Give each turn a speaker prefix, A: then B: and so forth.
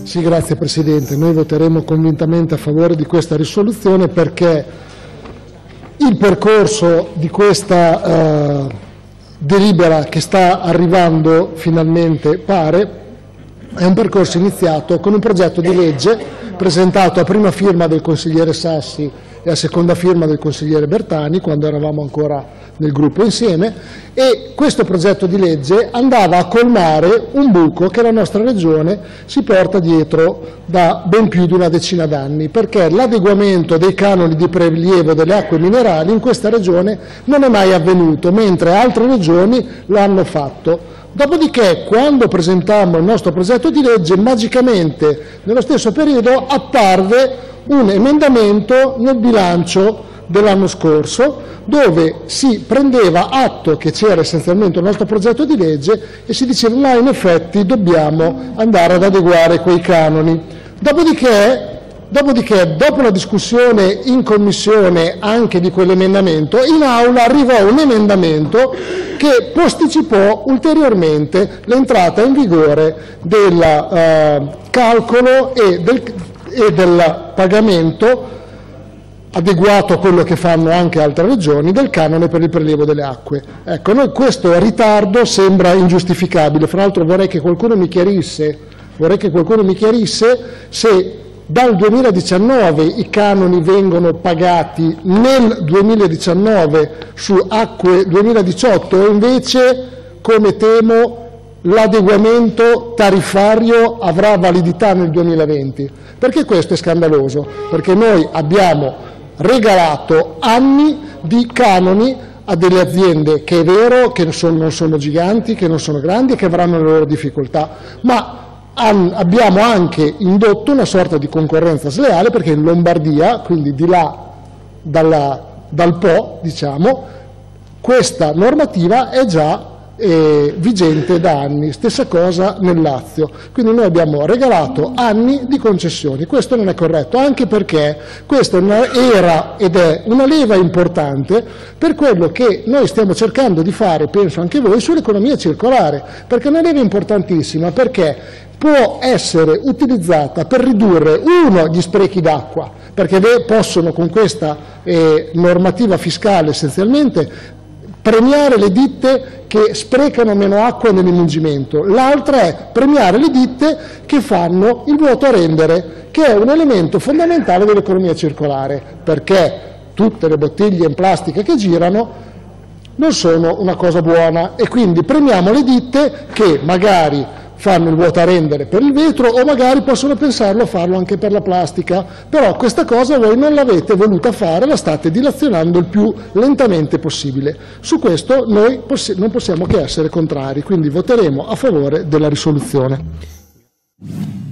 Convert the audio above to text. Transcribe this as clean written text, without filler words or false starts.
A: Sì, grazie Presidente. Noi voteremo convintamente a favore di questa risoluzione perché il percorso di questa delibera che sta arrivando finalmente, pare, è un percorso iniziato con un progetto di legge presentato a prima firma del consigliere Sassi e a seconda firma del consigliere Bertani, quando eravamo ancora nel gruppo insieme, e questo progetto di legge andava a colmare un buco che la nostra Regione si porta dietro da ben più di una decina d'anni, perché l'adeguamento dei canoni di prelievo delle acque minerali in questa Regione non è mai avvenuto, mentre altre regioni lo hanno fatto. Dopodiché, quando presentammo il nostro progetto di legge, magicamente nello stesso periodo apparve un emendamento nel bilancio dell'anno scorso dove si prendeva atto che c'era essenzialmente il nostro progetto di legge e si diceva ma in effetti dobbiamo andare ad adeguare quei canoni. Dopodiché, dopo la discussione in commissione anche di quell'emendamento, in aula arrivò un emendamento che posticipò ulteriormente l'entrata in vigore del calcolo e del pagamento adeguato a quello che fanno anche altre regioni del canone per il prelievo delle acque. Ecco, noi questo ritardo sembra ingiustificabile. Fra l'altro vorrei che qualcuno mi chiarisse se dal 2019 i canoni vengono pagati nel 2019 su acque 2018 o invece, come temo, l'adeguamento tariffario avrà validità nel 2020. Perché questo è scandaloso? Perché noi abbiamo regalato anni di canoni a delle aziende che è vero che non sono giganti, che non sono grandi e che avranno le loro difficoltà, ma abbiamo anche indotto una sorta di concorrenza sleale perché in Lombardia, quindi di là dal Po, diciamo, questa normativa è già vigente da anni, stessa cosa nel Lazio, quindi noi abbiamo regalato anni di concessioni. Questo non è corretto, anche perché questa era ed è una leva importante per quello che noi stiamo cercando di fare, penso anche voi, sull'economia circolare, perché è una leva importantissima, perché può essere utilizzata per ridurre, uno, gli sprechi d'acqua, perché possono con questa normativa fiscale essenzialmente premiare le ditte che sprecano meno acqua nell'imungimento, l'altra è premiare le ditte che fanno il vuoto a rendere, che è un elemento fondamentale dell'economia circolare, perché tutte le bottiglie in plastica che girano non sono una cosa buona e quindi premiamo le ditte che magari fanno il vuoto a rendere per il vetro o magari possono pensarlo a farlo anche per la plastica, però questa cosa voi non l'avete voluta fare, la state dilazionando il più lentamente possibile. Su questo noi non possiamo che essere contrari, quindi voteremo a favore della risoluzione.